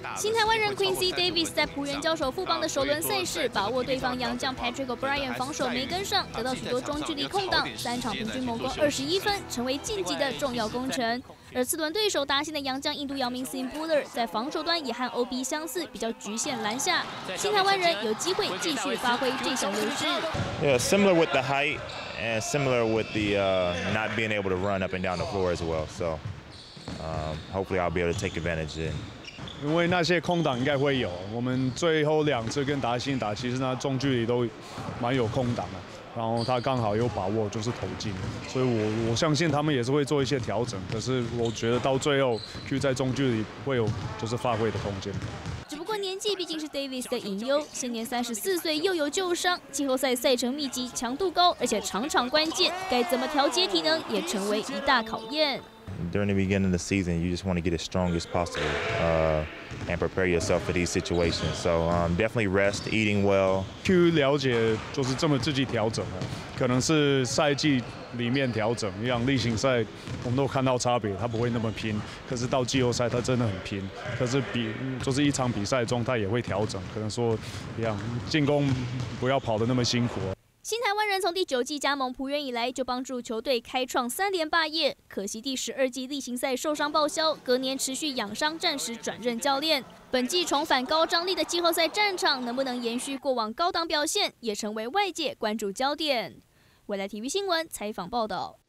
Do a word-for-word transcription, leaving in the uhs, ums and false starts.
新台湾人 Quincy Davis 在璞园交手富邦的首轮赛事，把握对方洋将 Patrick O'Brien 防守没跟上，得到许多中距离空档，三场平均猛攻二十一分，成为晋级的重要功臣。而次轮对手达新的洋将印度姚明 Sim Buller 在防守端也和 O B 相似，比较局限篮下。新台湾人有机会继续发挥这项优势。 Yeah, similar with the height and similar with the uh, not being able to run up and down the floor as well. So um, hopefully I'll be able to take advantage of it. 因为那些空档应该会有，我们最后两次跟达新打，其实那中距离都蛮有空档的，然后他刚好有把握就是投进，所以我我相信他们也是会做一些调整，可是我觉得到最后 Q 在中距离会有就是发挥的空间。 只不过年纪毕竟是 Davis 的隐忧，现年三十四岁又有旧伤，季后赛赛程密集，强度高，而且场场关键，该怎么调节体能也成为一大考验。 During the beginning of the season, you just want to get as strong as possible uh, and prepare yourself for these situations. So um, definitely rest, eating well. Q 了解就是这么自己调整的，可能是赛季里面调整，像例行赛我们都看到差别，他不会那么拼，可是到季后赛他真的很拼。可是比就是一场比赛中他也会调整，可能说一样进攻不要跑得那么辛苦。 新台湾人从第九季加盟璞园以来，就帮助球队开创三连霸业。可惜第十二季例行赛受伤报销，隔年持续养伤，暂时转任教练。本季重返高张力的季后赛战场，能不能延续过往高档表现，也成为外界关注焦点。未来体育新闻采访报道。